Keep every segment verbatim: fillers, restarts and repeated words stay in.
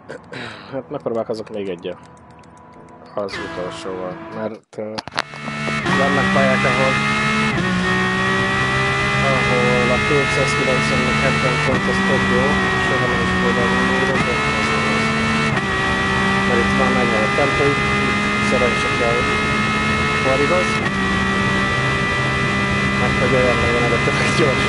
Hát megpróbálkozok még egyet. Az utolsóval, mert uh, vannak pályák, ahol ahol a kétszázkilencvennek-hetven fontos tök jó, soha nem is oldalban mérek, de ez nem az. Mert itt van megvan a tempó, itt szerencsé kell Parihoz, mert hogy olyan legyen előttetek gyors.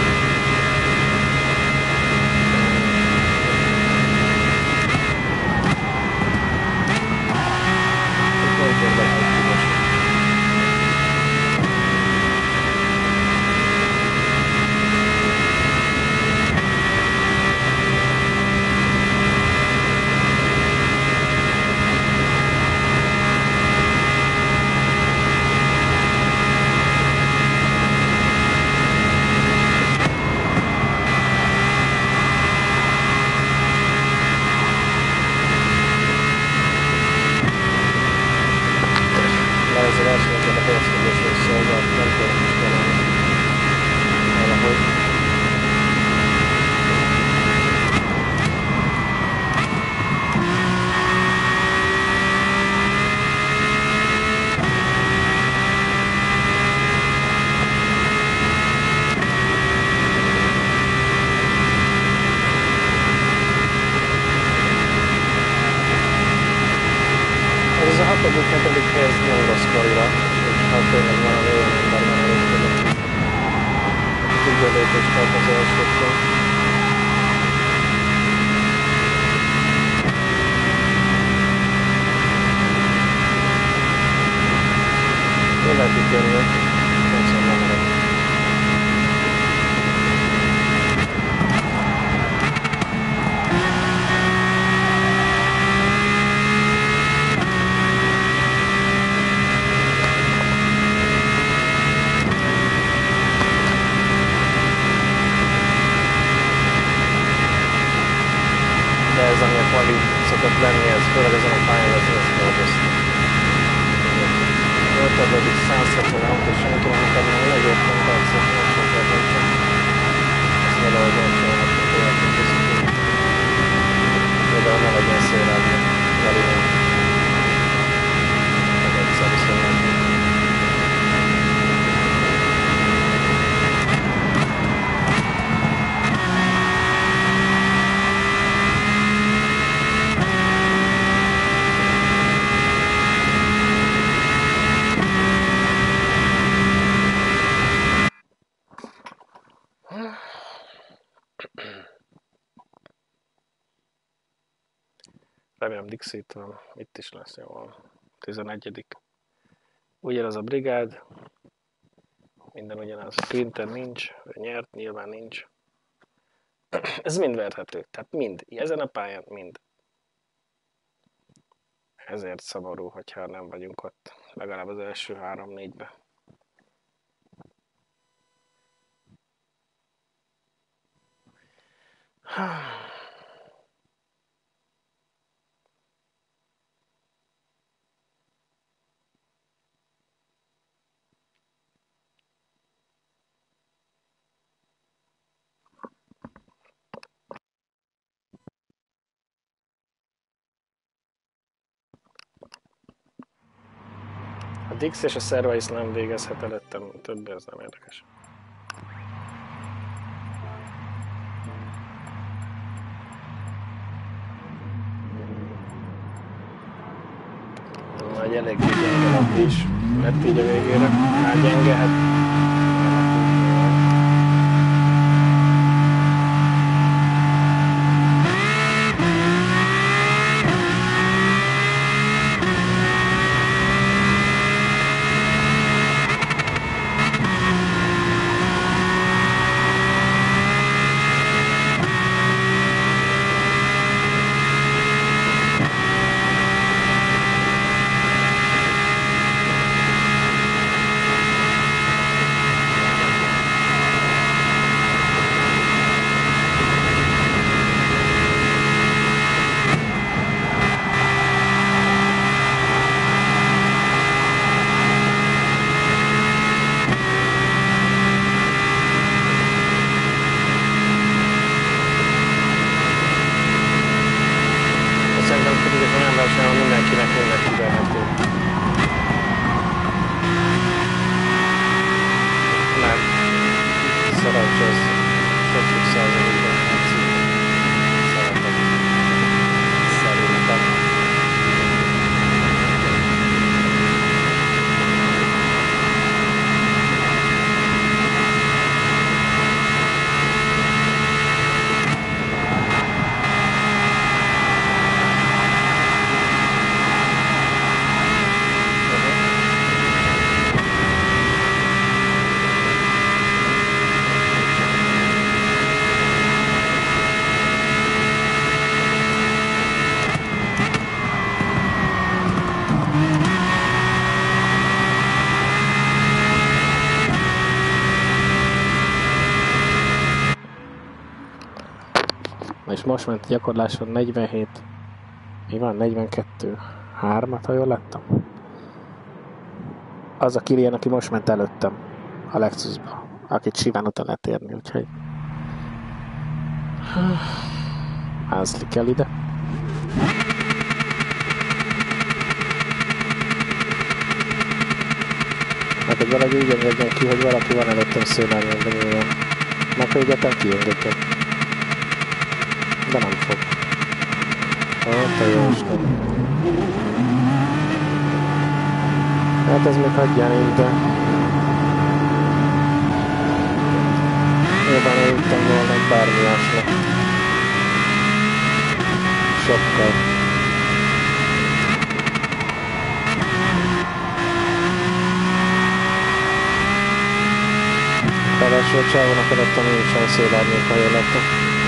Remélem Dixit van, itt is lesz, jó van. tizenegyedik Ugyanaz a brigád, minden ugyanaz. Sprinter nincs, nyert, nyilván nincs. Ez mind verhető, tehát mind. Ezen a pályán mind. Ezért szomorú, hogyha nem vagyunk ott, legalább az első három-négybe. A Dix és a Service nem végezhet előttem, többé ez nem érdekes. Nagy elég gyenge lap is lett így a végére. Hát gyenge, hát most ment a gyakorláson negyvenhét, mi van? negyvenkettő, hármat, ha jól láttam. Az a Kilian, aki most ment előttem a Lexusba, akit simán után lehet érni, úgyhogy házli kell ide. Hát, hogy valahogy úgy engedjen ki, hogy valaki van előttem szőlelni, de nyilván. Meg hogy egyetem kiengedjen. De nem fog. Ó, te jó Isten. Hát ez még hagyján én, de... Jobban elüttem volna egy bármi másnak. Sokkal. Ráadásul a csávónak adottam én is elszélárnyék, ha jól láttam.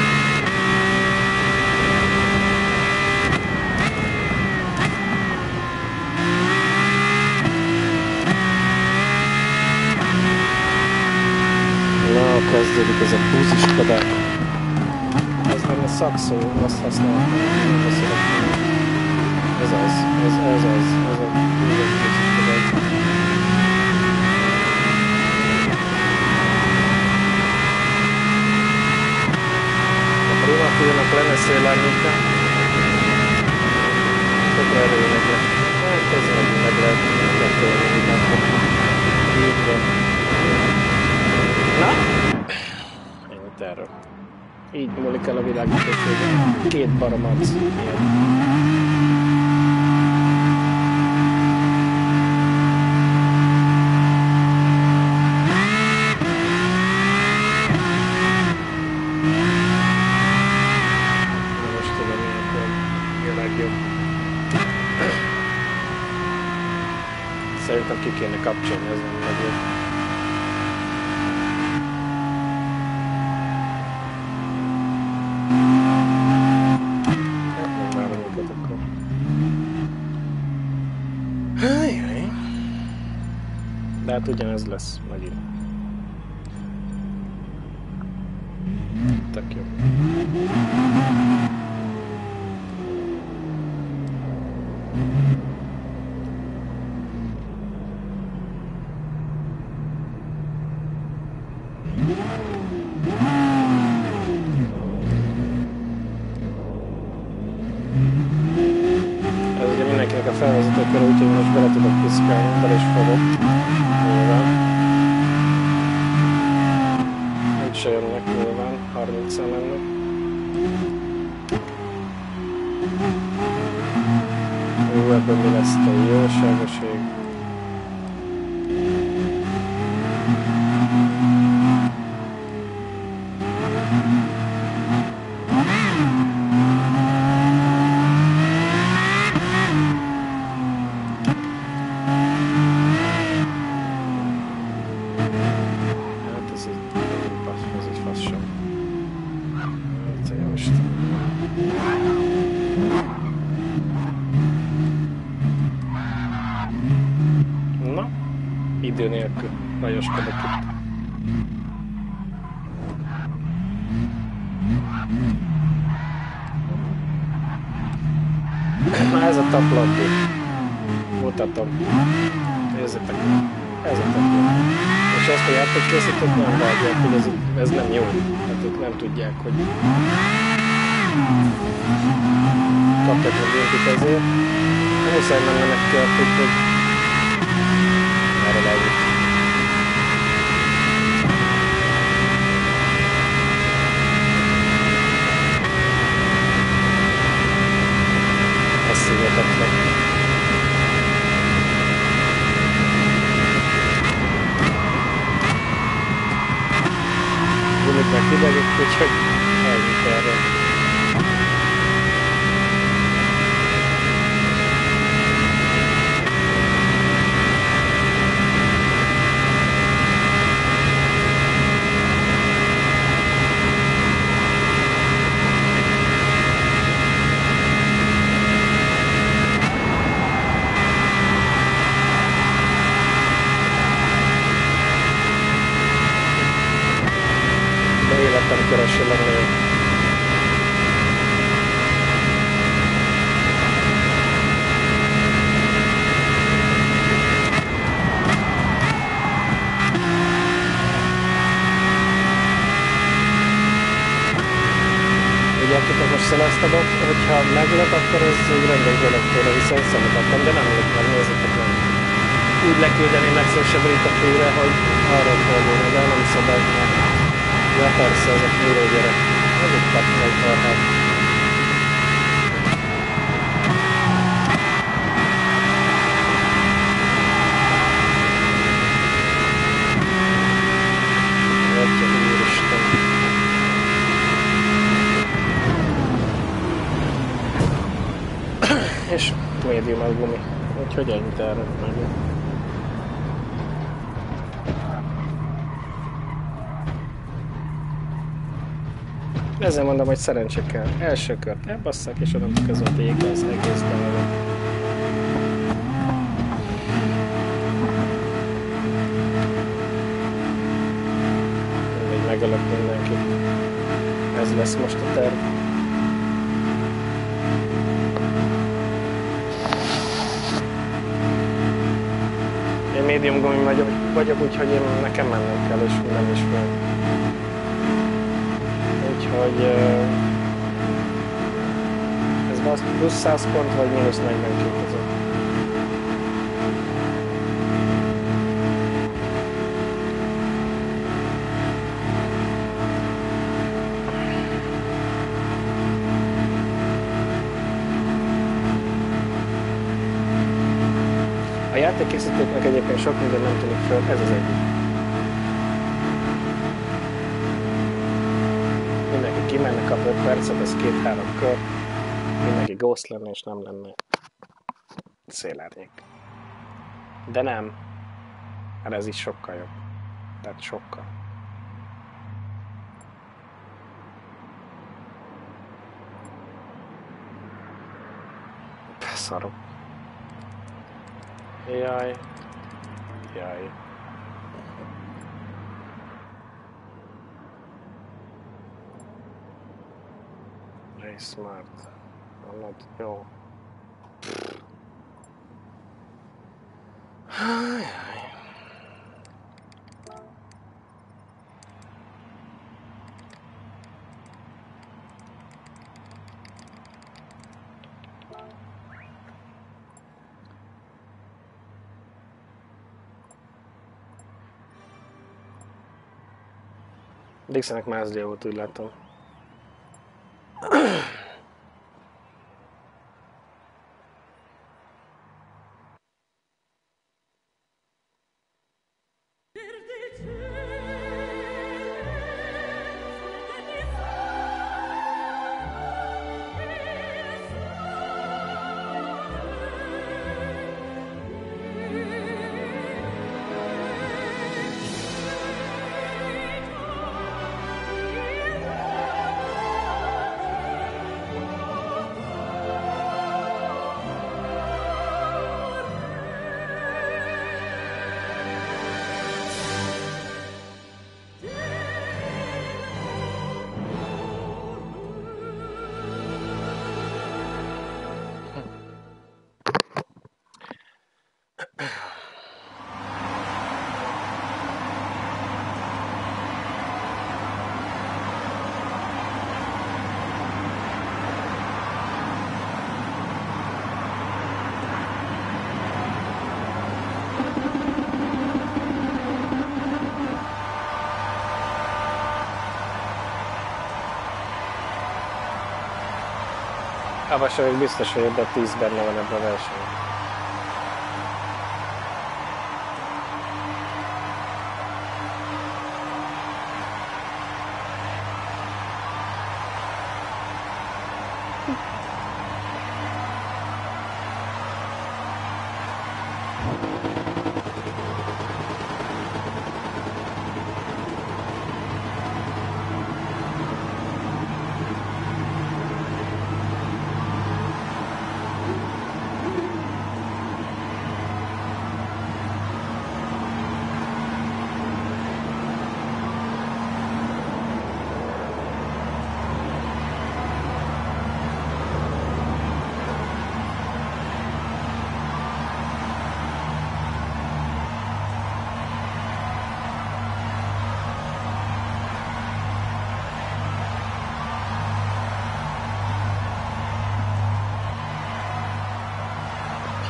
Na, kezdődik ez a búziskodák. Ez nem a szakszó, azt használom, nem beszélek. Ez az, ez, ez az, ez a búziskodák. Primatúrnak lenne szélárnyéka. Tökre erőnek le. Hát ezzel megint meg lehet megtolni mindenkor. Így van. Na? Ennyit erről. Így múlik el a világításvége. Két baromac. Szerintem ki kéne kapcsolni, ez nem legjobb. Hát meg már amiket akkor. Hájjaj. De hát ugyanez lesz megint. Tök jó. Ez ugye mindenkinek a felvezetőkör, úgyhogy most bele tudok piszkálni, bele is fogok. Nyilván. Úgyse jönnek nyilván, harmincan lennek. Jó, ebből mi lesz te jóságoség. Na, idő nélkül rajoskodok itt. Na ez a taplapú. Mutatom. Nézzétek. Ez a taplapú. És ezt a játékkészítők nem vágják, hogy ez, ez nem jó. Hát ők nem tudják, hogy kapják meg ilyenkit ezért. Nem muszáj mennenek ki a hogy erre lejjük. Ez szívetetlen. Gulik meg hidegek, úgyhogy eljutott erre. Először azt adott, hogyha meglep, akkor ez egy rendes dolog tőle, hiszen szemetettem, de nem lett meg, nézzétek meg. Úgy leküldeni legszívesebb Rita-főre, hogy arra fordulni, de nem szabad, mert ja persze, ez a főre gyerek. Ez egy kapcsolat tarhát. Atya úristen. És médium a gumi. Úgyhogy ennyit erre meg. Ezzel mondom, hogy szerencse kell. Első kört elbasszák, és onnantól kezdve a vége az egész dolog. Mindegy, megölök mindenkit. Ez lesz most a terv. Én médium gumi vagyok, vagyok úgyhogy én nekem mennem kell, és nem is fel. Úgyhogy ez plusz száz pont, vagy mínusz negyvenkét ezer. A játékkészítőknek egyébként sok minden nem tűnik föl, ez az egyik. Mindenki kimenne, kap öt percet, ez két-három kör. Mindenki ghost lenne, és nem lenne szélárnyék. De nem. Hát ez is sokkal jobb. Tehát sokkal. Szarok. Jaj. Jaj. Very smart. I'm not jó. Jaj. Dixonnek mázdia volt, úgy látom. Havas vagyok, biztos, hogy ebben tíz benne van ebben a versenyben.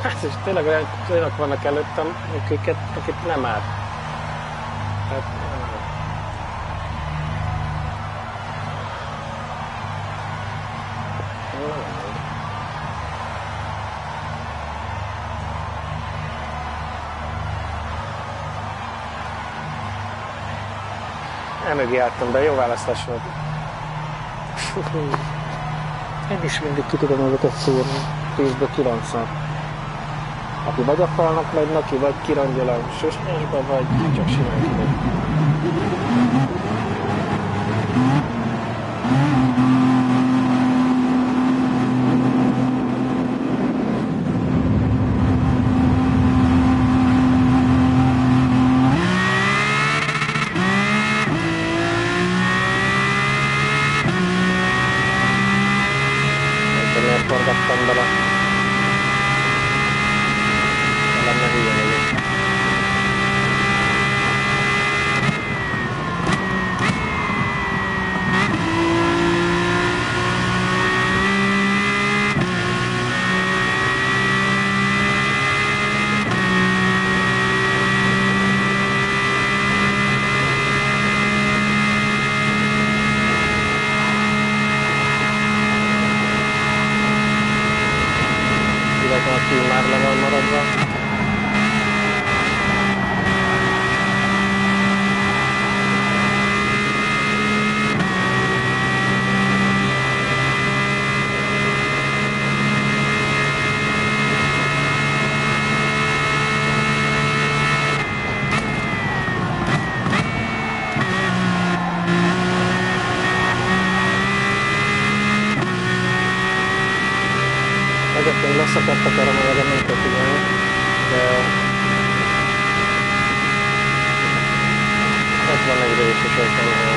Hát és tényleg olyan, olyanok vannak előttem, akiket, akit nem áll. Hát, elmögé álltam, de jó választás volt. Én is mindig ki tudom őket szúrni. tízből kilencven. Aki vagy a falnak megy neki, vagy kirangyol a sosnyásba, vagy csak simán kimegy. Forgattam bele. Lenne hülye vagyok. Aki már le van maradva. Egyébként leszakadtak, arra majd nem kell figyelni, de ott van egy rész is ötvennél.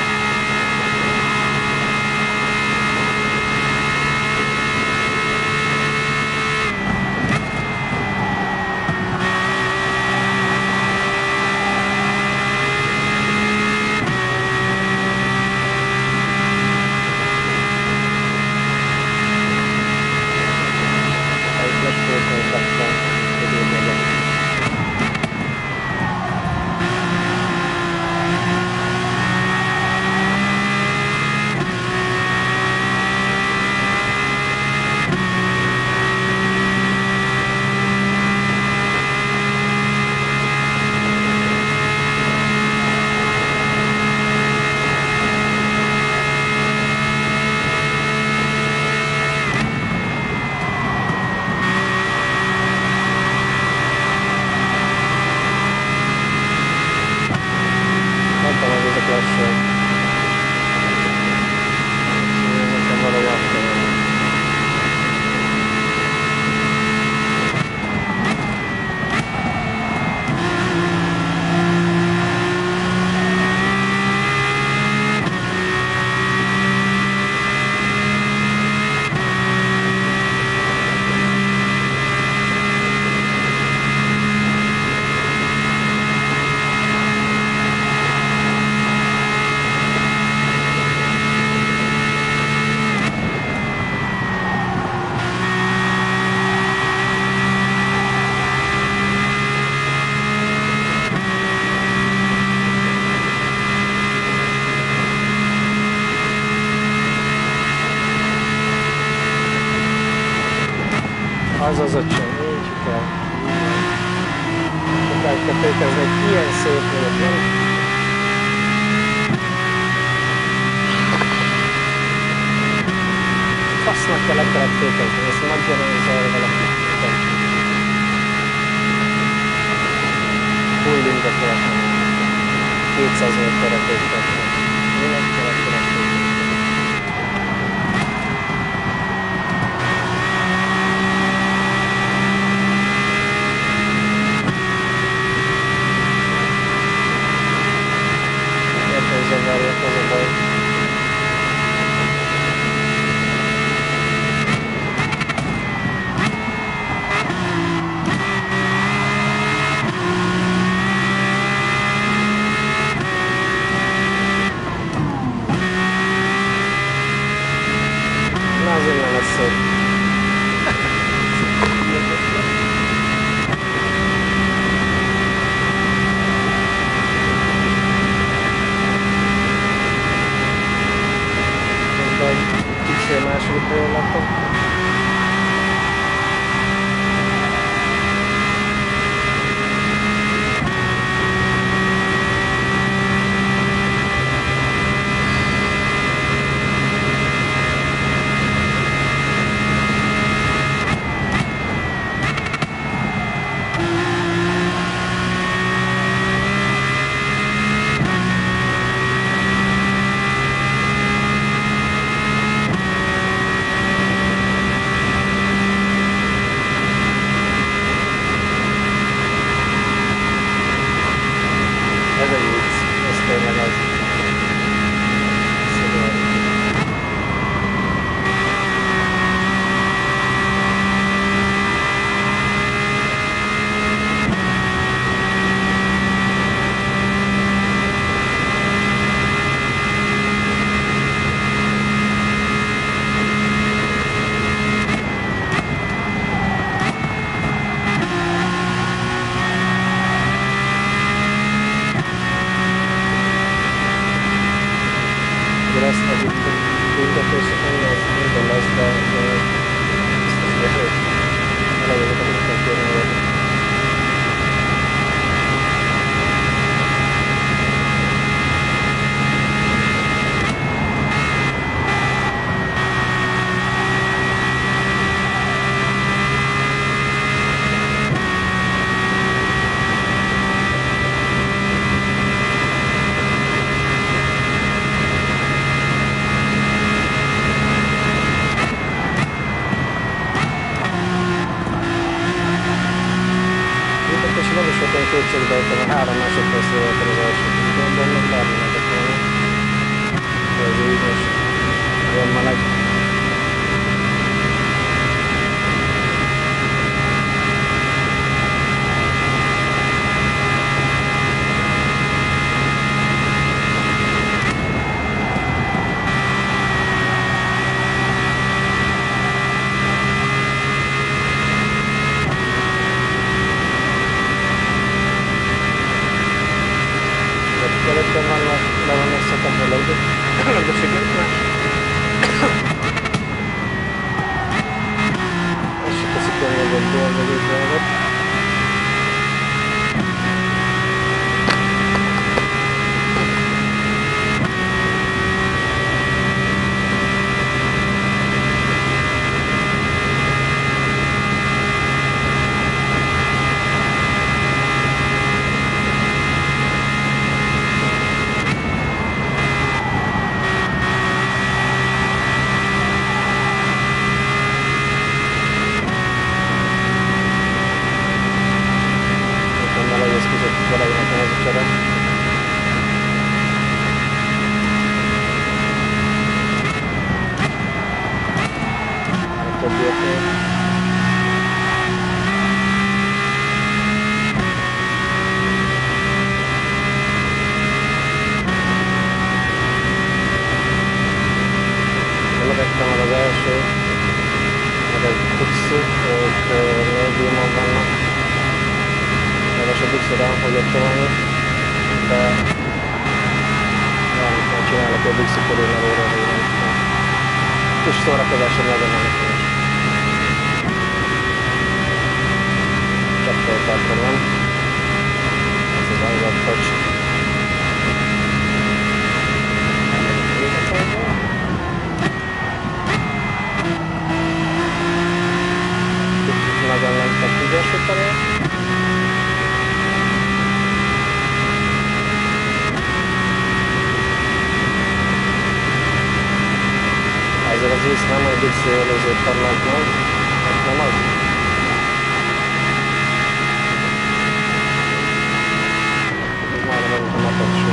Az az öcsém, így kell. Utána kell fékezni egy ilyen szép volt, nem? Fasznak kell ekkelek fékezni, ezt nagyon zavar valaki. Full indekelek. kétszáz méterre fékezni. Minek kell ekkelek fékezni? Zavarják, az a baj. én kétségbe ejtem, a három másodpercre voltam az első kicsikben, meg bármi lehetett volna. Ez így most nagyon meleg. Előttem vannak, le van összetetve a lögdösségünknek. Ezt se teszik olyan jobb dolgozót dolgot. Levettem el az első, meg egy Dixi, ők médiumon vannak. Leves a Dixi rám fogja tolni, de valamit majd csinálok a Dixi körül nevőre, hogy nem tudom. Kis szórakozásom legyen ennek is. Cseppeltártam, nem? Ez az angat, hogy nagyon mentek ügyesíteni. Ezzel az ész nem, hogy Dixi előzőt vannak, nem? Nem az? Ez majdnem olyan, mint a matocsó.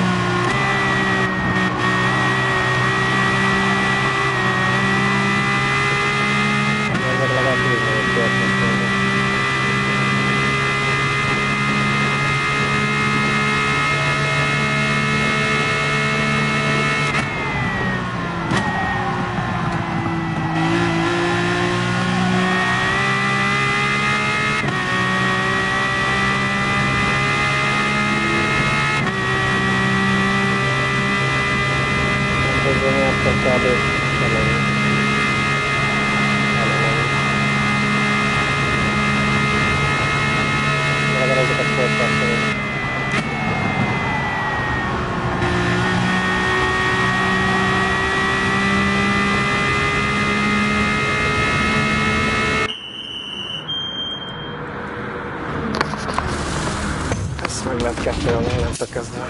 Ezzel legalább nézni, hogy történt. Közben nyertem kb. Ellenni. Ellenni. Legalább ezeket folytatni. Ezt meg lehet kettően innentől kezdve.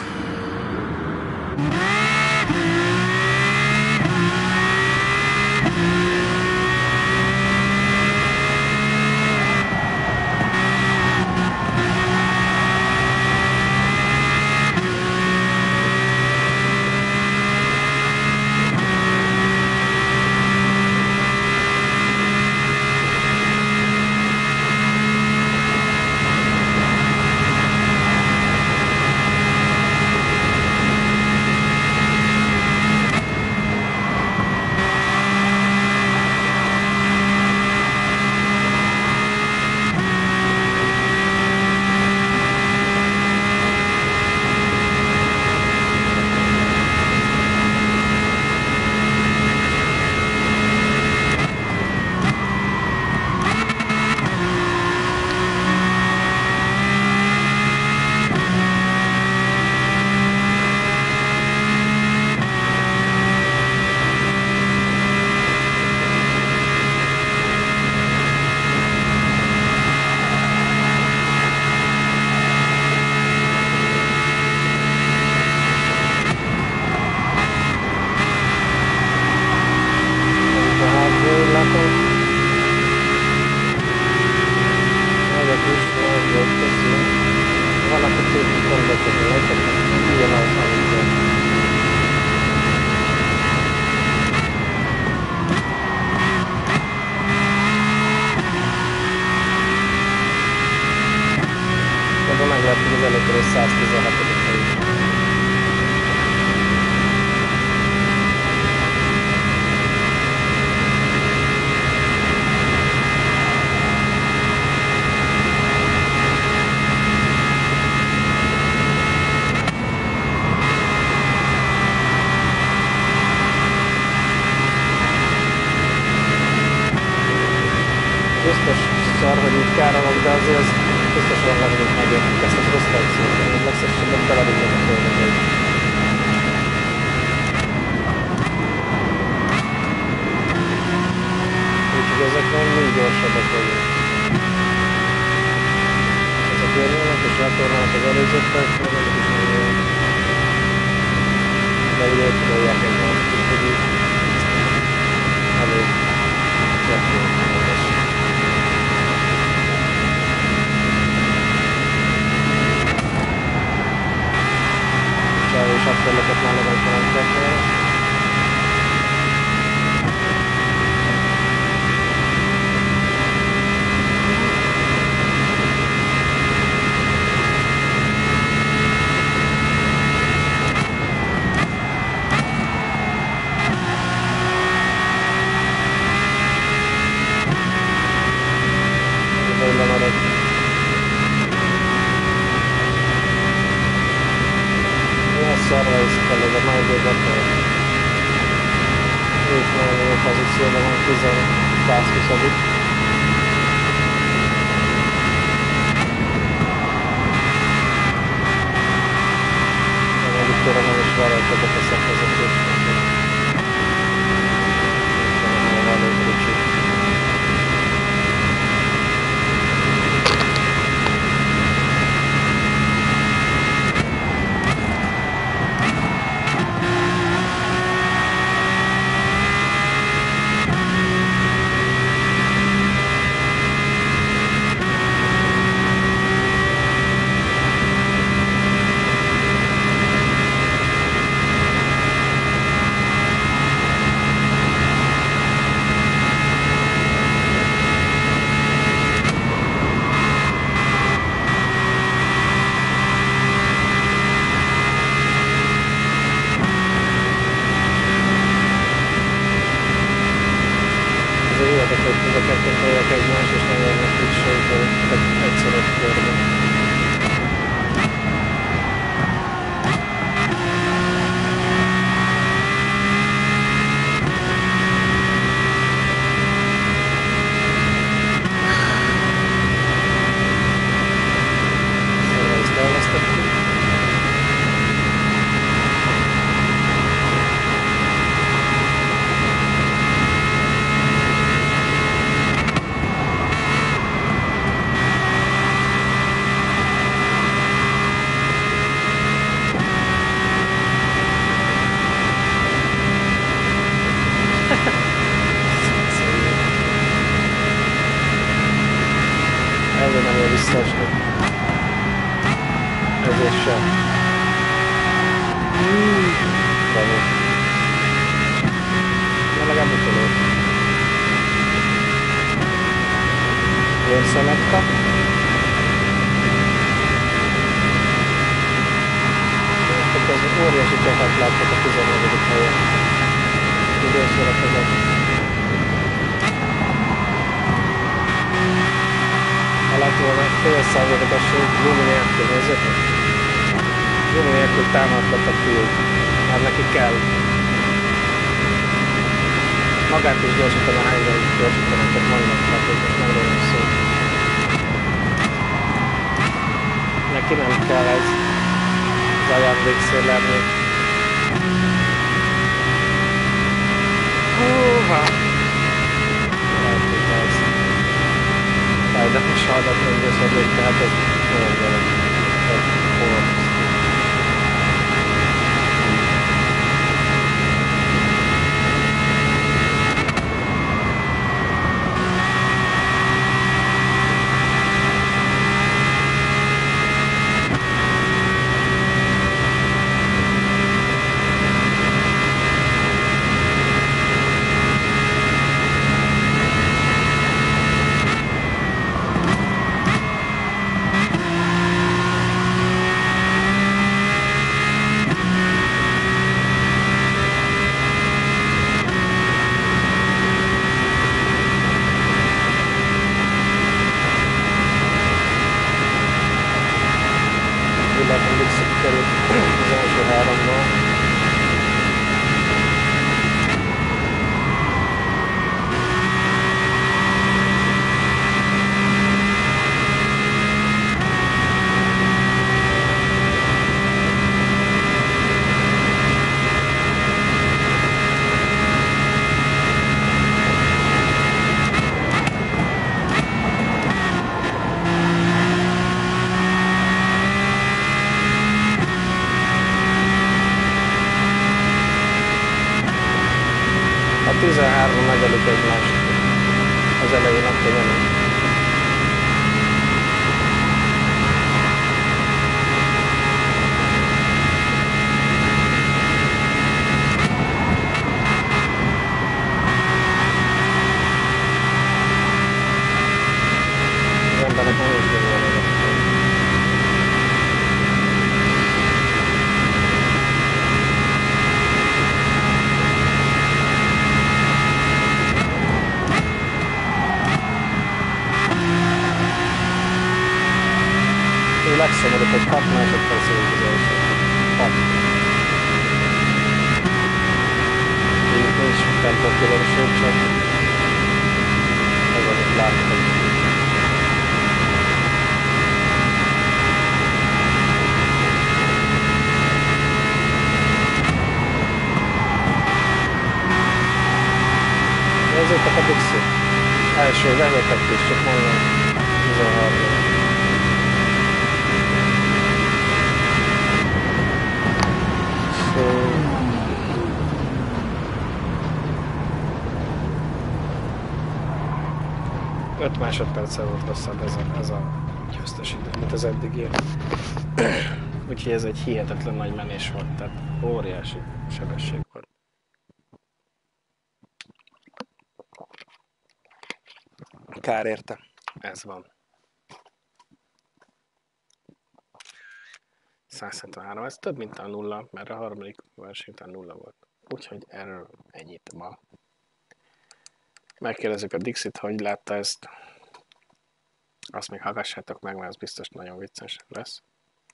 az előkörös száztizenhatodik hely. Biztos szar, hogy így károlok, de azért az biztos van valamit megértünk ezt a frusztrációt, hogy legszebben belerúgom a földön. Úgyhogy ezek nem mind gyorsabbak vagyunk. Ezek jönnek és letornálnak az előzőkkel, és nem is nagyon. De ugye ott tudolják egymást, úgyhogy így elég gyakorlatilag. És akkor már legalább nem szarra is kell, de majd egy akkor ő is nagyon jó pozícióban van, tizenhuszadik. Nem egyik tőle nem is vállaltatok a szakvezetést. Nem van elég ricsi. visszaesni. Ezért sem. Való. De legalább utolót. Jön Szenetka. Az óriási csapát láttak a tizennegyedik helyen. Időszorok ezek. Ha lett volna fél százalékos gumi nélkül, nézzétek? Gumi nélkül támadhat a fiú. Már neki kell. Magát is gyorsítaná, engem is gyorsítaná, csak majdnem, tehát ez most nem rólam szó. Neki nem kell ez. Az ajándékszélerni. Húha! Lehet, hogy ez. Jaj, de most hallgatni, hogy ez hogy tehát ez olyan gyerek. Ez hol. Tényleg. Az embernek nem is gondolja. Ő legszomorúbb, hogy hat másodperc volt az első. hat. Így nincs tempókülönbség, csak ez amit láttam. Nézzétek a Dixit. Első vezetett is, csak mondom. tizenhárom. öt másodperccel volt rosszabb ez a, ez a győztes idő, mint az eddigi. Úgyhogy ez egy hihetetlen nagy menés volt, tehát óriási sebesség volt. Kár érte. Ez van. száz hetvenhárom, ez több mint a nulla, mert a harmadik verseny után nulla volt. Úgyhogy erről ennyit ma. Megkérdezzük a Dixit, hogy látta ezt. Azt még hallgassátok meg, mert ez biztos nagyon vicces lesz.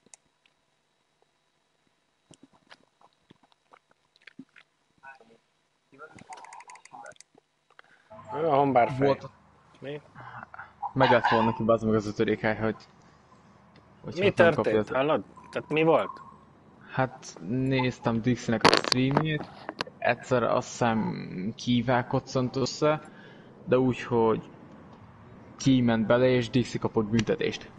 Ő a hombárfej. Volt. Mi? Meg lett volna ki bazd meg az ötödik hely, hogy... hogy Mi történt? Hallod? Tehát mi volt? Hát néztem Dixinek a streamjét, egyszer azt hiszem Kívá koccant össze, de úgy, hogy Ki ment bele és Dixi kapott büntetést.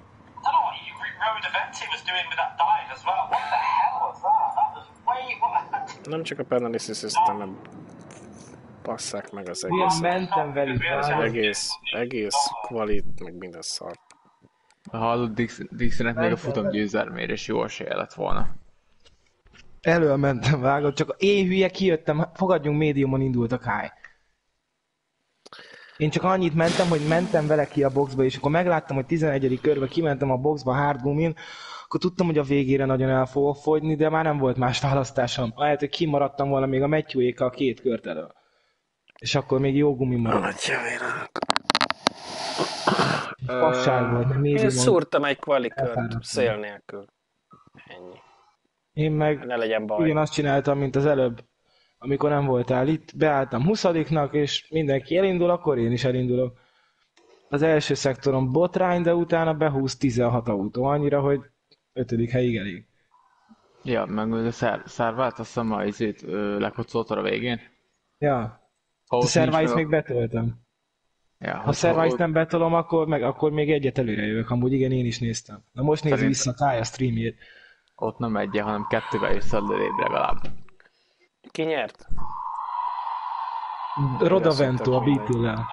Nem csak a penalty system, passzák meg az Milyen egész. mentem velük, Az várj. egész, egész kvalit, meg minden szar. Hallott Dix, Dixinek még a futam győzelmére is jó esélye lett volna. Elől mentem, vágod, csak én hülye kijöttem, fogadjunk, médiumon indult a Kai. Én csak annyit mentem, hogy mentem vele ki a boxba, és akkor megláttam, hogy tizenegyedik körbe kimentem a boxba hardgumin, akkor tudtam, hogy a végére nagyon el fogok fogyni, de már nem volt más választásom. Ahelyett, hogy kimaradtam volna még a Matthew-ékkal két kört elől. És akkor még jó gumi maradt. Atyavénak. Fasság volt, mert Én médiumon... szúrtam egy kvalikört elfáradtam. szél nélkül. Ennyi. Én meg Ne legyen baj. ugyanazt csináltam, mint az előbb, amikor nem voltál itt. Beálltam huszadiknak, és mindenki elindul, akkor én is elindulok. Az első szektoron botrány, de utána behúz tizenhat autó, annyira, hogy ötödik helyig elég. Ja, meg a szár, szárvát, azt hiszem a izét lekocoltad a végén. Ja, Ha a ott Service nincs meg még betöltem. Ja, Ha Service nem betolom, akkor, meg, akkor még egyet előre jövök, amúgy igen, én is néztem. Na most nézz Szerint- vissza Kai a streamjét. Ott nem egyen, hanem kettővel jössz előrébb legalább. Ki nyert? Rodavento a mindegy. Beatle-lel.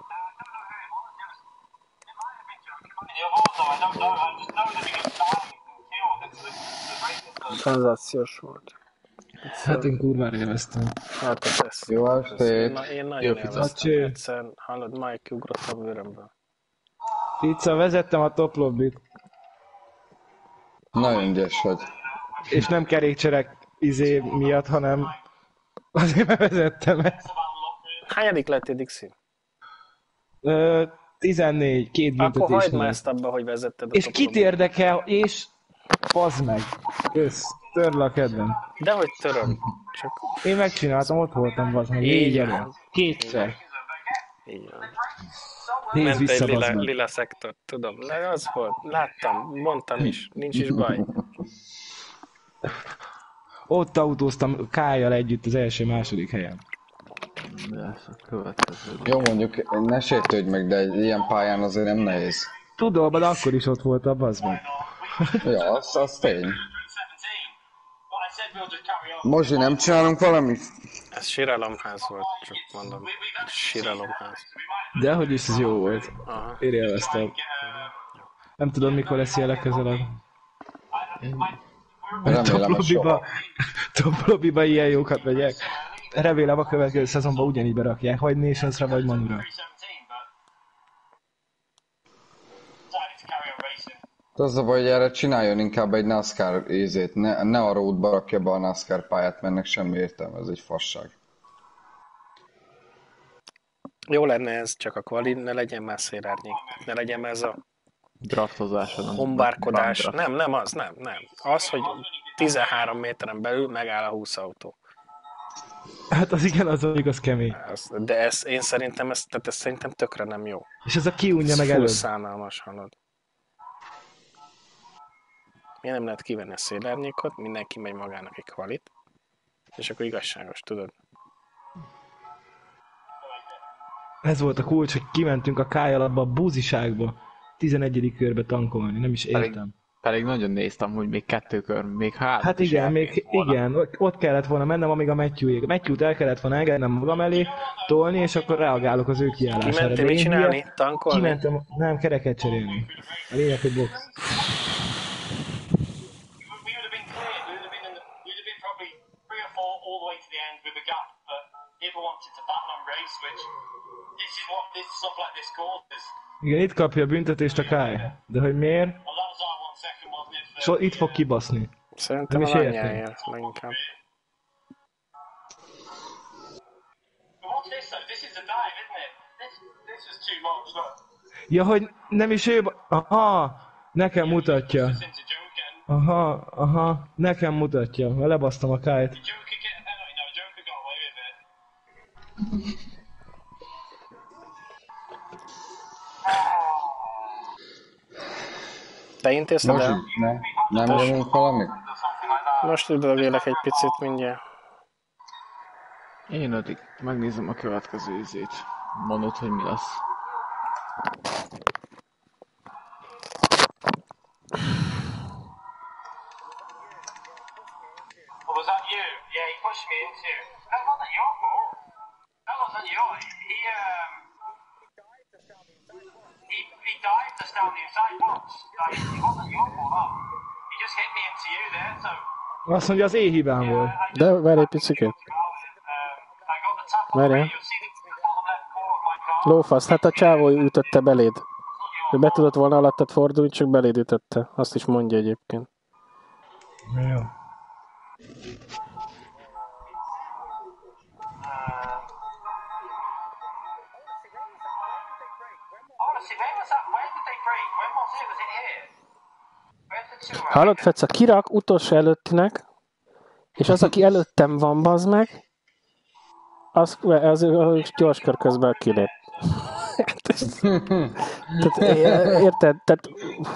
Szenzációs volt. Hát én kurvára élveztem. Hát ez ez. Jó Én, estét! na- én Jó nagyon pizza. élveztem. Cső. Egyszerűen, hallod, Mike kiugrott a bőrömből. Pizza, vezettem a top lobbit, Nagyon ügyes vagy. és nem kerékcserek izé miatt, hanem azért mert vezettem ezt. Hányadik lettél, Dixi? Ö, tizennégy, két Akkor büntetés. hagyd már volt. ezt abba, hogy vezetted a És top kit lobbyt. érdekel, és fazd meg. Kösz, törl a kedvem. Dehogy töröm. Csak Én megcsináltam, ott voltam, bazd meg, Így négy van. elő. Kétszer. így van. Nézd Ment vissza, egy lila, bazd meg. lila szektor, tudom. Le, az volt. Láttam, mondtam is. Nincs is baj. Ott autóztam Kájjal együtt az első-második helyen. Mi lesz a következő? Jó, mondjuk ne sértődj meg, de egy ilyen pályán azért nem nehéz. Tudom, de akkor is ott voltam, bazd meg. Ja, az, az tény. Mozsi, nem csinálunk valamit? Ez síralomház volt, csak mondom. Síralomház. De hogy is ez jó volt. Aha. Én élveztem. Nem tudom, mikor lesz ilyen legközelebb. Remélem, Top hogy lobbyba, soha. top lobbyba ilyen jókat megyek. Remélem a következő szezonban ugyanígy berakják, vagy Nationsra, vagy Manura. Az a baj, hogy erre csináljon inkább egy NASCAR ízét, ne, ne a roadba rakja be a NASCAR pályát, mert ennek semmi értelme, ez egy fasság. Jó lenne ez, csak a kvali ne legyen már szélárnyék. Ne legyen már ez a Draftozáson. hombárkodás. Nem, nem az, nem, nem. Az, hogy tizenhárom méteren belül megáll a húsz autó. Hát az igen, az még az kemény. Ez, de ez, én szerintem, ez, tehát ez szerintem tökre nem jó. És ez a kiunja meg Full előbb. szánalmas, hallod. Miért nem lehet kivenni a szélárnyékot, mindenki megy magának egy kvalit, és akkor igazságos, tudod? Ez volt a kulcs, hogy kimentünk a kály alapba, a búziságba, tizenegyedik körbe tankolni, nem is értem. Pedig nagyon néztem, hogy még kettő kör, még három. Hát is igen, még elként volna. igen, ott- ott kellett volna mennem, amíg a Matthew-ig. Matthew-t el kellett volna engednem magam elé, tolni, és akkor reagálok az ő kiállására. Kimentél De mit én csinálni? hülye- Tankolni? Kimentem, nem, kereket cserélni. A lényeg, hogy box. We would have been clear. We would have been, in the, we would have been probably three or four all the way to the end with a gap. But people wanted to battle and race, which this is what this stuff like this causes. Igen, itt kapja a büntetést a Kály. De hogy miért? Well, that was our one second, wasn't it? So itt fog kibaszni. Szerintem Nem az is értem. anyjáért leginkább. But what's this though? This is a dive, isn't it? This this was too much. Look, Ja, hogy nem is ő... ba- Aha! Nekem mutatja. it's into Joker. Aha, aha. Nekem mutatja. Mert lebasztam a Kályt. Joker get a penalty? No, Joker got away with it. Te intézted Most el? ne, nem nyomunk valamit? Most üdvözlök egy picit mindjárt. Én addig megnézem a következő izét. Mondod, hogy mi lesz. Or was that you? Yeah, he pushed me into. That wasn't your fault. That wasn't your. He um. He he dived to down the inside box. Like, it wasn't your fault. That. He just hit me into you there. So Azt mondja, az én hibám volt. I just De várj egy picit. um, I got the tackle. Várjál. You'll see the, the bottom left corner of my car. Lófasz, hát a csávó ütötte beléd. Ő be tudott volna alattad fordulni, csak beléd ütötte. Azt is mondja egyébként. Jó. Honestly, where was that? Where did they break? When was it? Was it here? Where's the two? Hallod, Feca, kirak utolsó előttinek, és az, aki előttem van, bazd meg, az, az, az gyors kör közben kilép. Tehát, érted? Tehát,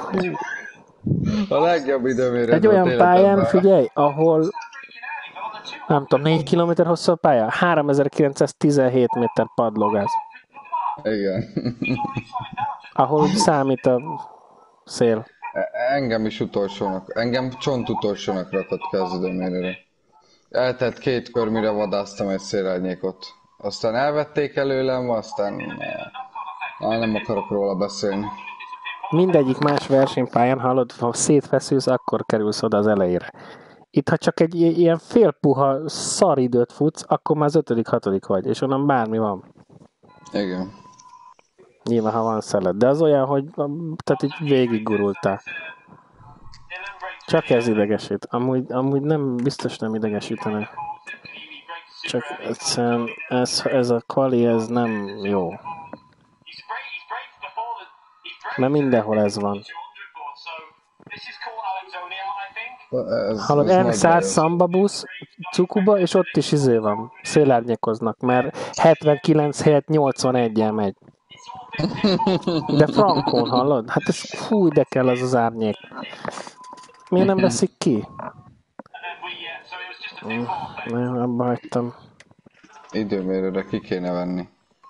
A legjobb időmérő egy olyan pályán, figyelj, ahol nem tudom, négy kilométer hosszú a pálya, háromezer-kilencszáztizenhét méter padlógáz, Igen. ahol úgy számít a szél. Engem is utolsónak, engem csont utolsónak rakott ki az időmérőre. Eltelt két kör, mire vadáztam egy szélárnyékot. Aztán elvették előlem, aztán... Na, nem akarok róla beszélni. Mindegyik más versenypályán, hallod, ha szétfeszülsz, akkor kerülsz oda az elejére. Itt, ha csak egy i- ilyen félpuha szaridőt futsz, akkor már az ötödik, hatodik vagy, és onnan bármi van. Igen. Nyilván, ha van szelet. De az olyan, hogy tehát így végig gurultál. Csak ez idegesít. Amúgy, amúgy nem, biztos nem idegesítene. Csak egyszerűen ez, ez a kvali, ez nem jó. He's brave. He's brave before the. He's brave. Mert mindenhol ez van. two hundred board, so this is called Alexonia, I think. Ez, Hallod, ez M nagy száz baj. Samba busz Cukuba, és ott is izé van. Szélárnyékoznak, mert hetvenkilenc helyett nyolcvaneggyel megy. De frankon, hallod? Hát ez fúj, de kell az az árnyék. Miért nem veszik ki? And then we. Uh, so it was just a two four thing. Nem, abba hagytam. Időmérőre ki kéne venni.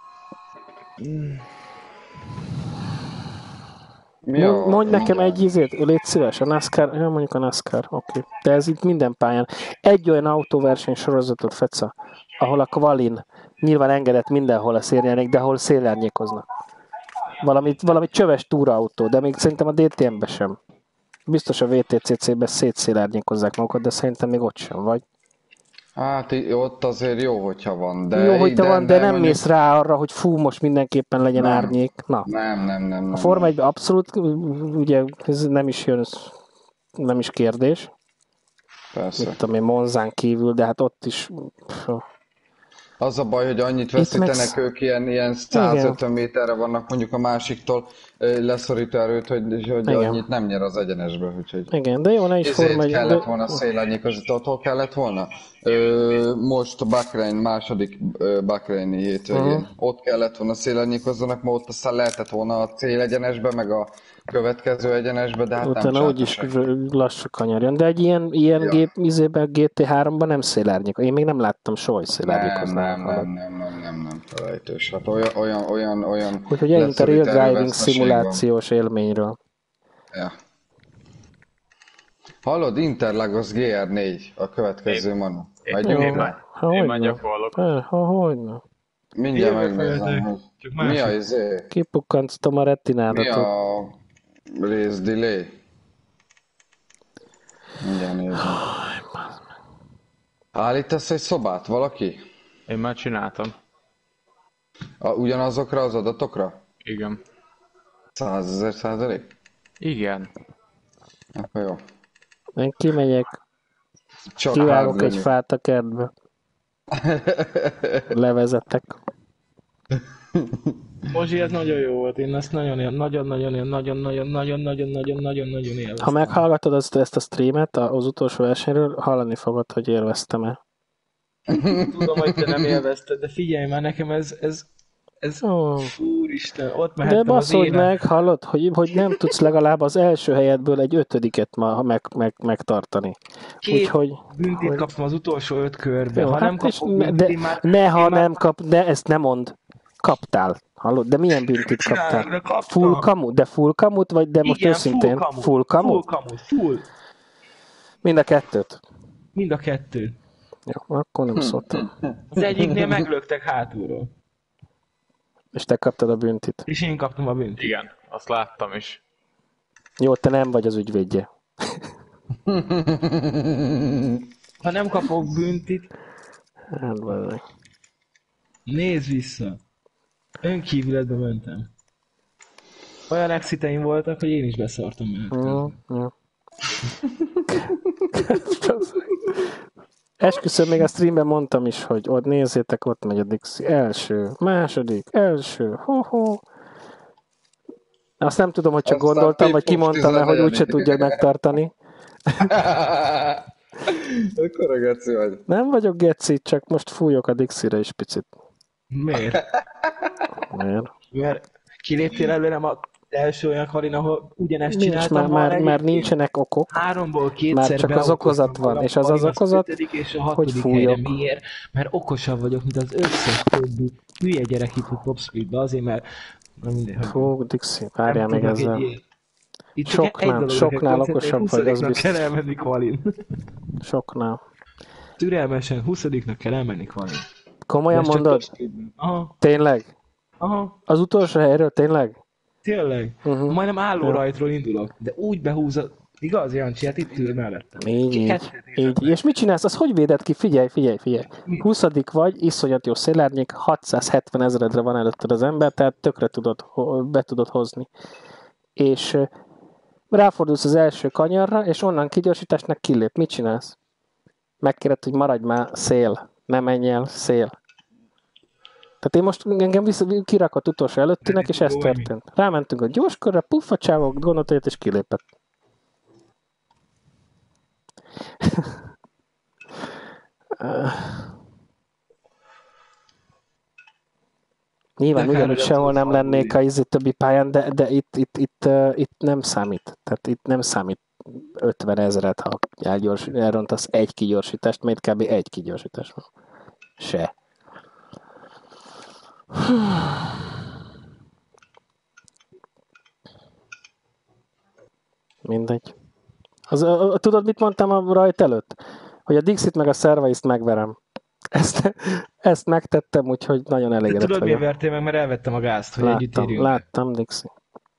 Mi a... Mondj nekem egy izét, légy szíves, a NASCAR, ja, mondjuk a NASCAR, oké. Okay. De ez itt minden pályán. Egy olyan autóverseny sorozatot, Feca, ahol a Kvalin nyilván engedett mindenhol a szélárnyék, de ahol szélárnyékoznak. Valami, valami csöves túraautó, de még szerintem a dé té em-be sem. Biztos a vé té cé cé-be szétszélárnyékozzák magukat, de szerintem még ott sem vagy. Hát í- ott azért jó, hogyha van, de... Jó, hogy te van, de nem mondjuk- mész rá arra, hogy fú, most mindenképpen legyen Nem. árnyék. Na, Nem, nem, nem, nem. a Forma egyben abszolút, ugye ez nem is jön, nem is kérdés. Persze. Mit tudom én, Monzán kívül, de hát ott is... Pff, Az a baj, hogy annyit meg veszítenek sz- ők, ilyen, ilyen százötven méterre vannak mondjuk a másiktól ö, leszorító erőt, hogy, hogy Igen. annyit nem nyer az egyenesbe, úgyhogy... igen, de jó, ne is Ezért Forma egy... kellett de- volna szélárnyékozni, tudod, hol kellett volna? Ö, most a Bahrein második ö, Bahreini hétvégén. Uh-huh. Ott kellett volna szélárnyékozzanak, mert ott aztán lehetett volna a célegyenesbe, meg a következő egyenesbe, de hát nem Utána úgyis csináltak. r- lassú kanyarjon. De egy ilyen, ilyen Ja. gép, izében, gé té háromban nem szélárnyék. Én még nem láttam soha, hogy Nem, szélárnyékoznál. nem, nem, nem, nem, nem, nem, felejtős. Hát olyan, olyan, olyan, olyan... Úgyhogy ennyit a Real leszorító Driving erőveszteség van. szimulációs élményről. Ja. Hallod, Interlagos gé er négy a következő Manu. Megyünk Én, rá? már, Ha, én hogy már nem. gyakorlok. Ha, ha, hogy nem. Mindjárt Jövök megnézem, veletek. hogy Csak mi másik. a izé, Kipukkanctam a retinádat. mi a race delay. Mindjárt nézem. Állítasz egy szobát valaki? Én már csináltam. A, ugyanazokra az adatokra? Igen. Százezer százalék? Igen. Akkor jó. Én kimegyek, Csak kivágok egy hardware. fát a kertbe. Levezetek. Mozsi, ez nagyon jó volt, én ezt nagyon, nagyon, nagyon, nagyon, nagyon, nagyon, nagyon, nagyon, nagyon, nagyon, nagyon élveztem. Ha meghallgatod ezt, ezt a streamet az utolsó versenyről, hallani fogod, hogy élveztem-e. Tudom, hogy te nem élvezted, de figyelj már, nekem ez, ez, ez, Ó. úristen, ott De mehettem az baszódj élen. meg, hallod, hogy, hogy nem tudsz legalább az első helyedből egy ötödiket ma meg, meg, megtartani. Két Úgyhogy... büntit hogy- kaptam az utolsó öt körbe. Jó, Ha hát nem és kapok ne- büntit, de, én már... ne, ha én már- nem kap, de ezt nem mond. Kaptál. Hallod? De milyen büntit csinálják, kaptál? de kaptam. Full kamu? De full kamut? Vagy de most Igen, őszintén? full kamu. Full kamu? Full kamu, full. Mind a kettőt? Mind a kettő. Jó, akkor nem szóltam. Az egyiknél meglöktek hátulról. És te kaptad a büntit. És én kaptam a büntit. Igen, azt láttam is. Jó, te nem vagy az ügyvédje. Ha nem kapok büntit, Hát, valami. nézd vissza. Önkívületbe mentem. Olyan exiteim voltak, hogy én is beszartam mellett. Jó, jó. Esküszöm, még a streamben mondtam is, hogy ott nézzétek, ott megy a Dixi. Első, második, első, ho-ho. Azt nem tudom, hogy csak Aztán gondoltam, vagy Pitbull kimondtam-e, hogy úgyse tizenegyedik. tudja megtartani. Akkor a geci vagy. Nem vagyok geci, csak most fújok a Dixire is picit. Miért? Miért? Mert kiléptél előlem az első olyan karin, ahol ugyanezt Nincs, csináltam már, már, volna már egyébként. nincsenek okok. Háromból kétszer Már csak az beokoztam okozat van, magam és az az Karin okozat, ötödik és a hogy hatodik fújok. helyre. Miért? Mert okosabb vagyok, mint az összes többi hülye gyerek itt a Top Speedbe, azért mert... Na mindegy, hogy Fú, Dixi, várjál nem még tudnak ezzel. egy ilyen- Itt csak Soknál- egy dologra soknál kell koncentrálni, okosabb vagy, az huszadiknak biztos. kell elmenni kvalin. Soknál. Türelmesen, huszadiknak kell elmenni kvalin. Komolyan Ez csak mondod? Top Speedben. Aha, Tényleg? aha, Az utolsó helyről tényleg? tényleg. Uh-huh. Majdnem álló Jó. rajtról indulok, de úgy behúzod. Igaz, Jancsi, hát itt ül mellettem. Így, így, Kettőt így. És mit csinálsz? Az hogy véded ki? Figyelj, figyelj, figyelj. Mi? huszadik vagy, iszonyat jó szélárnyék, hatszázhetven ezeredre van előtted az ember, tehát tökre tudod, ho- be tudod hozni. És ö, ráfordulsz az első kanyarra, és onnan kigyorsításnak kilép. Mit csinálsz? Megkéred, hogy maradj már szél. Ne menj el, szél. Tehát én most engem vissza, kirakott utolsó előttinek, és ez történt. Rámentünk a gyorskörre, puff, a csávok gondolt egyet, és kilépett. Nyilván De kár, ugyanúgy hogy sehol abszolút nem lennék a hangulni. izé többi pályán, de, de itt, itt, itt, uh, itt nem számít. Tehát itt nem számít ötven ezeret, ha elgyors, elrontasz egy kigyorsítást, mert itt kb. Egy kigyorsítás van. Se. Mindegy. Az, a, a, tudod, mit mondtam a rajt előtt? Hogy a Dixit meg a Service-t megverem. ezt, ezt megtettem, úgyhogy nagyon De elégedett tudod, miért vagyok. vertél meg? Mert elvettem a gázt, hogy együtt Láttam, érjünk. láttam, Dixi.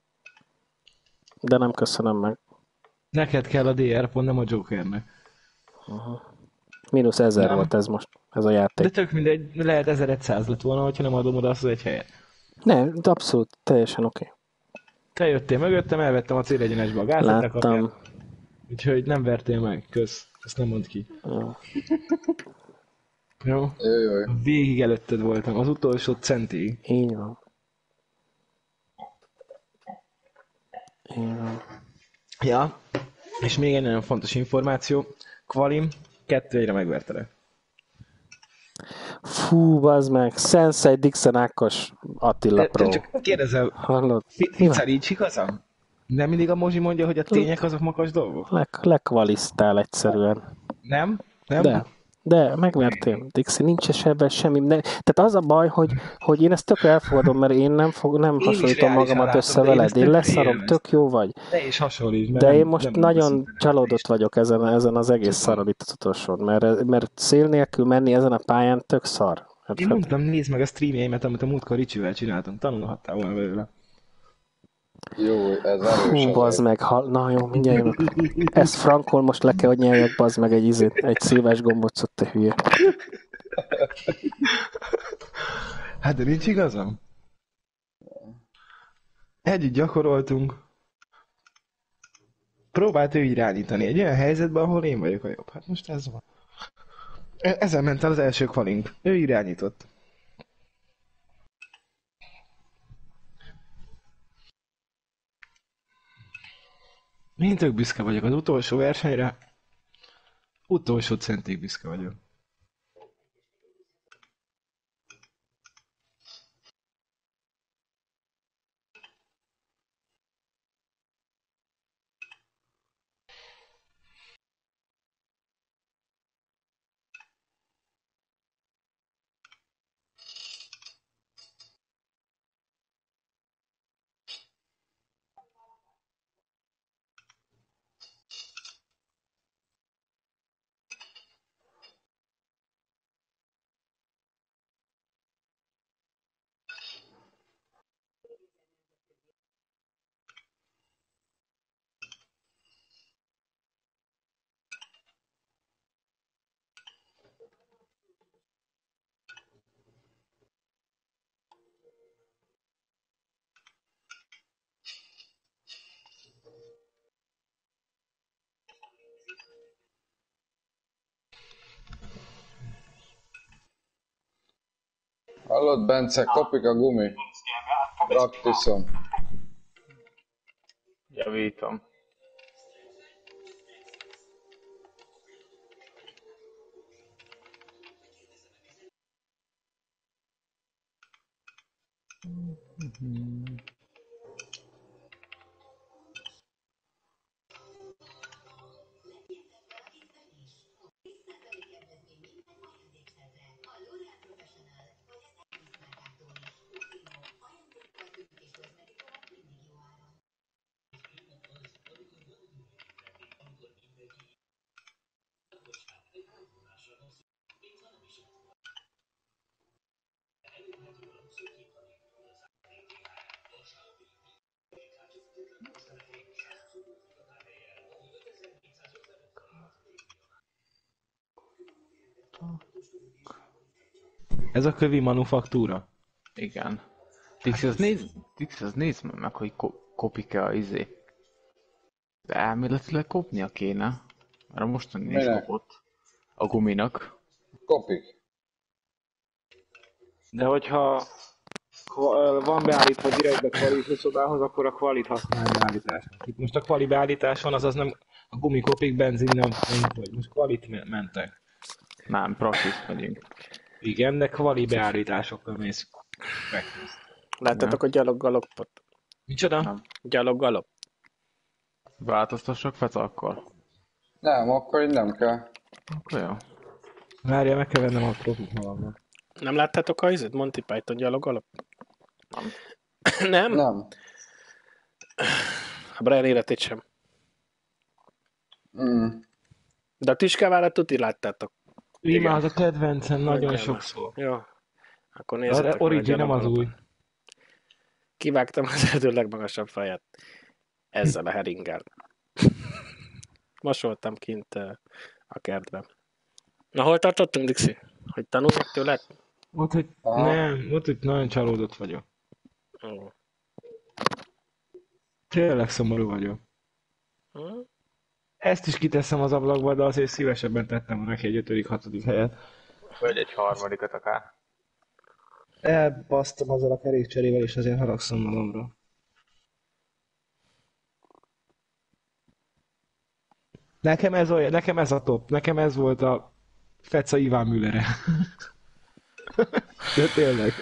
De nem köszönöm meg. Neked kell a dé er pont, nem a Jokernek. Uh-huh. Mínusz ezer Nem. volt ez most, ez a De játék. tök mindegy, lehet ezerszáz lett volna, hogyha nem adom oda azt az egy helyet. Ne, de abszolút, teljesen oké. Okay. Te jöttél mögöttem, elvettem a célegyenesbe a gázat, Láttam. úgyhogy nem vertél meg, kösz. Ezt nem mondd ki. Jó. Jó? Jó, jó, jó. Végig előtted voltam, az utolsó centig. Így van. Így van. Ja, és még egy nagyon fontos információ. Kvalim, kettő egyre megvertelek. Fú, bazd meg. Sensei Dixon Ákos Attila Pro. Csak kérdezel, Hallod? Fica nincs igazam? Nem mindig a Mozsi mondja, hogy a tények azok magas dolgok? Le, lekvalisztál egyszerűen. Nem? Nem? De, de megvertél, Dixi, nincs ebben semmi. Ne, tehát az a baj, hogy, hogy én ezt tök elfogadom, mert én nem, fog, nem is hasonlítom reálisan magamat látom, össze de én veled. ezt Én tök leszarom, élveztem. tök jó vagy. Te is hasonlíts, mert De nem- én most nem nagyon szinten csalódott nem vagyok ezen, ezen az egész szaron itt az utolsón, mert, mert szél nélkül menni ezen a pályán tök szar. Hát, Én mondtam, nézd meg a streamjeimet, amit a múltkor Ricsivel csináltunk, tanulhattál volna belőle. Jó, ez erős. Hú, bazd azért. meg, ha, na jó, mindjárt jövök. Ezt Frankol most le kell, hogy nyeljek, bazd meg egy izét, egy szilvás gombócot, te hülye. Hát de nincs igazam? Együtt gyakoroltunk. Próbált ő irányítani egy olyan helyzetben, ahol én vagyok a jobb. Hát most ez van. E- Ezen ment el az első kvalink. Ő irányított. Én tök büszke vagyok az utolsó versenyre. Utolsó centig büszke vagyok. Hallod, Bence, kopik a gumi. Praktiszom. Javítom. Ez a kövi manufaktúra. Igen. Dixi, az nézd, Dixi, az nézd meg, hogy ko- kopik-e a izé. De elméletileg kopnia kéne. Mert a mostani nincs Minek? kopott. A guminak. Kopik. De hogyha kva- van beállítva direktbe kvali szobához, akkor a kvalit használ beállításnak. Itt most a kvali beállítás van, azaz nem a gumikopik, benzin nem, nem vagy. Most kvalit me- mentek. Nem, praxis megyünk. Igen, de kvali beállításokkal mész. Practice. Láttatok a gyalog-galopot? Micsoda? Nem. Gyalog-galop? Változtassak Feta akkor? Nem, akkor így nem kell. Akkor jó. Várja, meg kell vennem a profit magamnak. Nem láttátok a izét? Monty Python gyalog-galop? Nem. Nem? Nem. A Brian életét sem. Mm. De a Tiskávárát tuti láttátok. Rima az a kedvencem nagyon Hagyjál sokszor. már. Jó. Akkor A nézzetek meg a Origin nem az új. gyaloggalopot. Kivágtam az erdő legmagasabb fejét. Ezzel a heringgel. Masoltam kint uh, a kertben. Na, hol tartottunk, Dixi? Hogy tanulnak tőled? Ott, hogy Aha. nem, ott, hogy nagyon csalódott vagyok. Hm. Tényleg szomorú vagyok. Hm? Ezt is kiteszem az ablakba, de azért szívesebben tettem volna neki egy ötödik, hatodik helyet. Vagy egy harmadikat akár. Elbasztam azzal a kerékcserével, és azért haragszom magamra. Nekem ez, olyan, nekem ez a top, nekem ez volt a Feca Iván Müllere. De tényleg.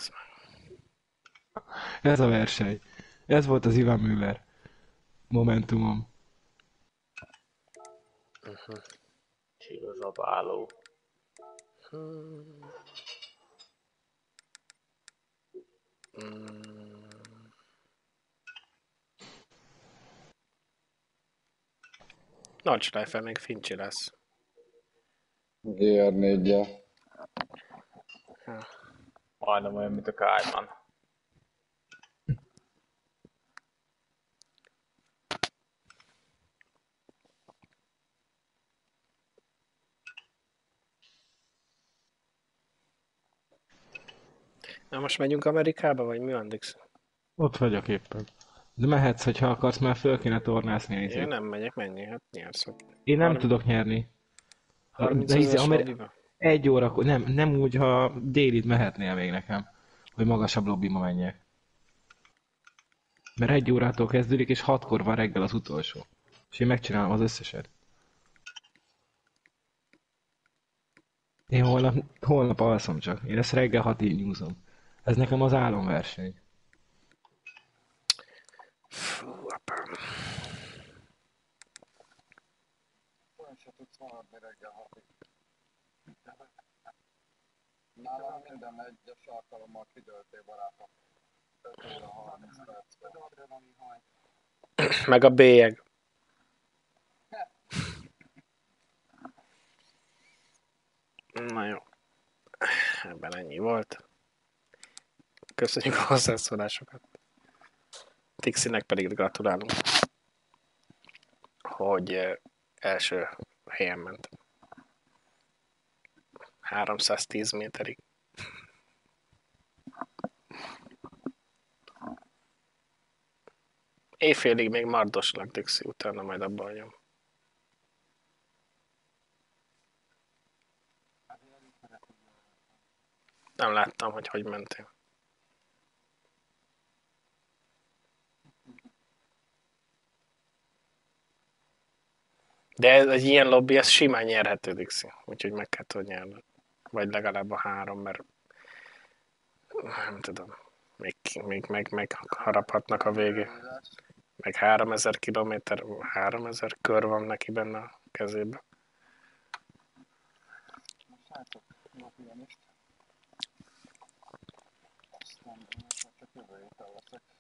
Ez a verseny. Ez volt az Iván Müller momentumom. Csigazabáló. Hmm. Hmm. Nagy Schleifer még Fincsi lesz. gé er négyel. Majdnem olyan, mint a Kálmán. Na most megyünk Amerikába, vagy mi van, Dixi? Ott vagyok éppen. De mehetsz, hogyha akarsz, már föl kéne tornászni. Én Izé. nem megyek, menni, hát nyersz. Én nem Harmin- tudok nyerni. harminc De izé, ezeres Ameri- lobbiba? egy órakor, nem, nem úgy, ha délit mehetnél még nekem, hogy magasabb lobbyba menjek. Mert egy órától kezdődik, és hatkor van reggel az utolsó. És én megcsinálom az összeset. Én holnap, holnap alszom csak. Én ezt reggel hatig nyúzom. Ez nekem az álomverseny. Fú, apám. Olyan se tudsz maradni reggel hatig. Nálam minden egyes alkalommal kidőltél, barátom. öt óra harminc percben. Meg a bélyeg. Na jó. Ebben ennyi volt. Köszönjük a hozzászólásokat. Tixinek pedig gratulálunk, hogy eh, első helyen ment. háromszáztíz méterig. Éjfélig még mardoslak, Dixi, utána majd abba hagyom. Nem láttam, hogy hogy mentél. De ez, egy ilyen lobby, ez simán nyerhető, Dixi. Úgyhogy meg kell tudni nyerni. Vagy legalább a három, mert nem tudom. Még, még meg, meg haraphatnak a végé. Meg háromezer kilométer, háromezer kör van neki benne a kezében. Most látok, jó pianist. Azt mondom, hogy csak jövő héten leszek.